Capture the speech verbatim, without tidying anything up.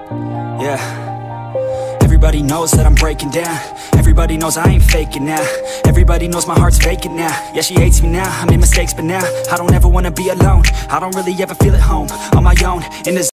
Yeah. Everybody knows that I'm breaking down. Everybody knows I ain't faking now. Everybody knows my heart's vacant now. Yeah, she hates me now, I made mistakes but now I don't ever wanna be alone. I don't really ever feel at home on my own in the